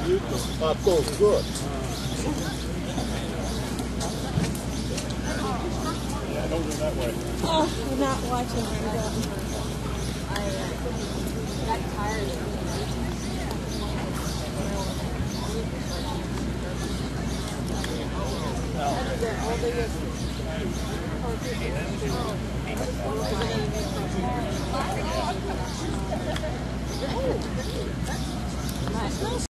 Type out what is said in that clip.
Cool, good. Yeah, don't go that way. Oh, I'm not watching where I'm going. I got tired. All the